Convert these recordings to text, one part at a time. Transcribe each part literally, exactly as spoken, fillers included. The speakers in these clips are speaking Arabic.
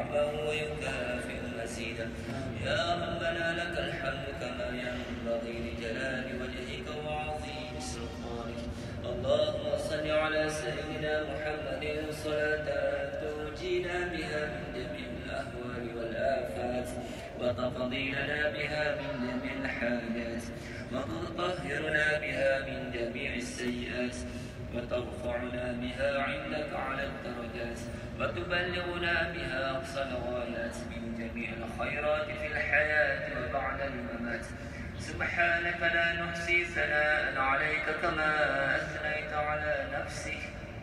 نعما ويكافئ مزيدا. يا ربنا لك الحمد كما ينبغي لجلال وجهك وعظيم سلطانك. اللهم صل على سيدنا محمد صلاة تنجينا بها من جميع الأهوال والآفات وتقضي لنا بها من جميع الحاجات وتطهرنا بها من جميع السيئات وترفعنا بها عندك على الدرجات وتبلغنا بها أقصى الغايات من جميع الخيرات في الحياة وبعد الممات. سبحانك لا نحصي ثناء عليك كما أثنيت على نفسك،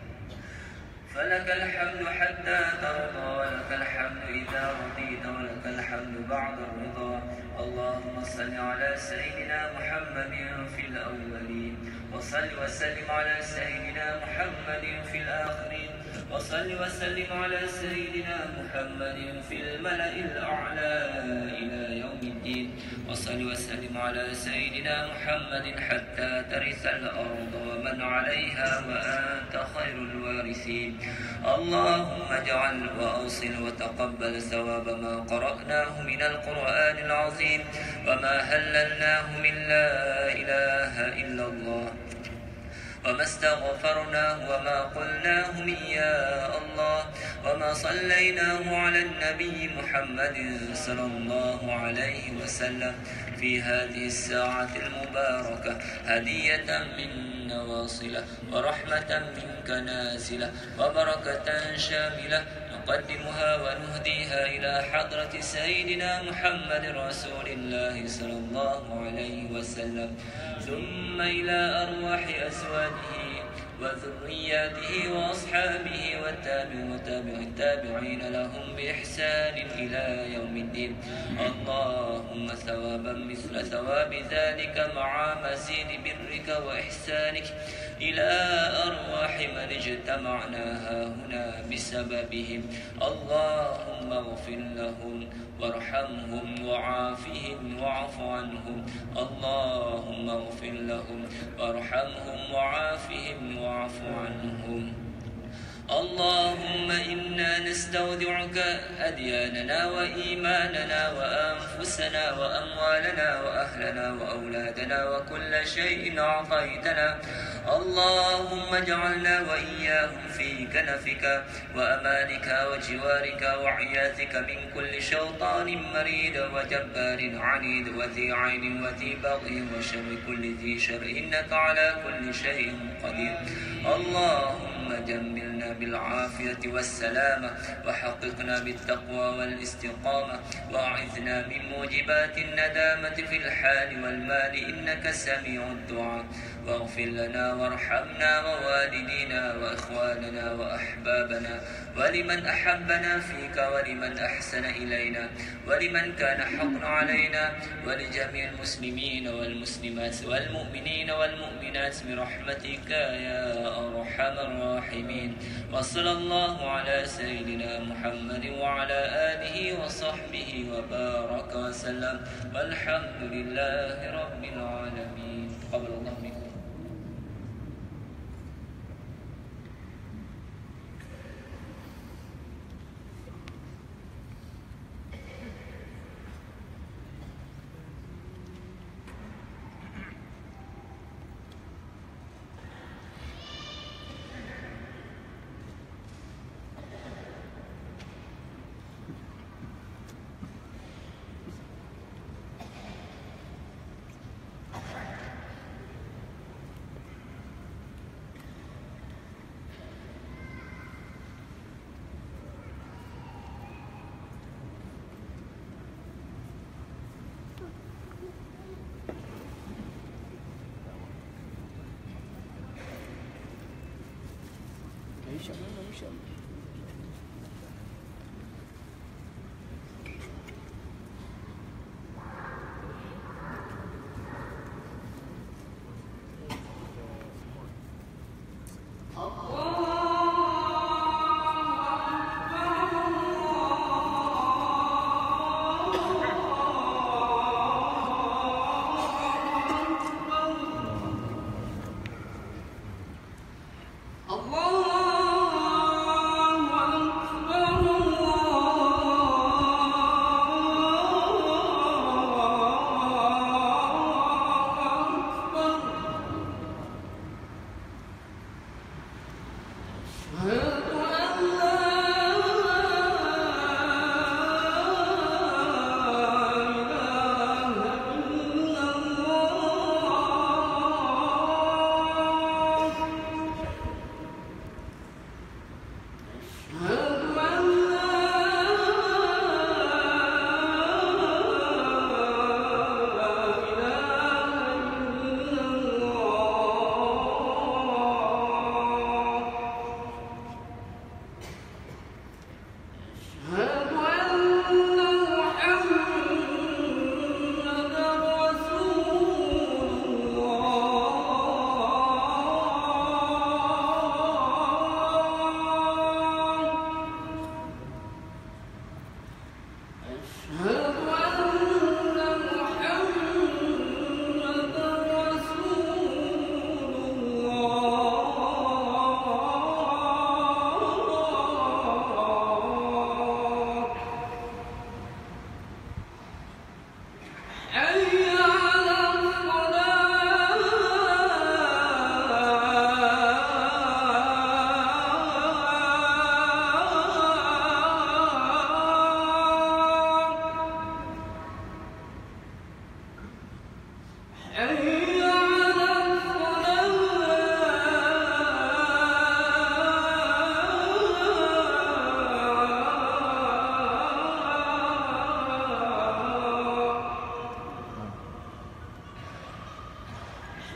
فلك الحمد حتى ترضى ولك الحمد إذا رضيت ولك الحمد بعد الرضا. اللهم صل على سيدنا محمد في الأولين وصل وسلم على سيدنا محمد في الآخرين وصل وسلم على سيدنا محمد في الملأ الأعلى إلى يوم الدين. وصل وسلم على سيدنا محمد حتى ترث الأرض ومن عليها وأنت خير الوارثين. اللهم اجعل وأوصل وتقبل ثواب ما قرأناه من القرآن العظيم وما هللناه من لا إله إلا الله وما استغفرناه وما قلناه من يا الله وما صليناه على النبي محمد صلى الله عليه وسلم في هذه الساعة المباركة هدية منا واصلة ورحمة منك نازلة وبركة شاملة نقدمها ونهديها إلى حضرة سيدنا محمد رسول الله صلى الله عليه وسلم ثم إلى أرواح أزواجه وذرياته وأصحابه والتابع التابعين لهم بإحسان إلى يوم الدين. اللهم ثوابا مثل ثواب ذلك مع مزيد برك وإحسانك إلى أرواح من اجتمعناها هنا بسببهم. اللهم اغفر لهم وارحمهم وعافهم واعف عنهم. اللهم اغفر لهم وارحمهم وعافهم واعف عنهم. اللهم إنا نستودعك أدياننا وإيماننا وأنفسنا وأموالنا وأهلنا وأولادنا وكل شيء أعطيتنا. اللهم اجعلنا وإياهم في كنفك وأمانك وجوارك وعياذك من كل شيطان مريد وجبار عنيد وذي عين وذي بغي وشر كل ذي شر إنك على كل شيء قدير. اللهم جملنا بالعافية والسلامة وحققنا بالتقوى والاستقامة وأعذنا من موجبات الندامة في الحال والمال إنك سميع الدعاء. واغفر لنا وارحمنا ووالدينا وإخواننا وأحبابنا ولمن أحبنا فيك ولمن أحسن إلينا ولمن كان حقا علينا ولجميع المسلمين والمسلمات والمؤمنين والمؤمنات برحمتك يا أرحم الراحمين. وصلى الله على سيدنا محمد وعلى آله وصحبه وبارك وسلم والحمد لله رب العالمين. قبل الله منكم. Allah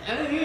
حي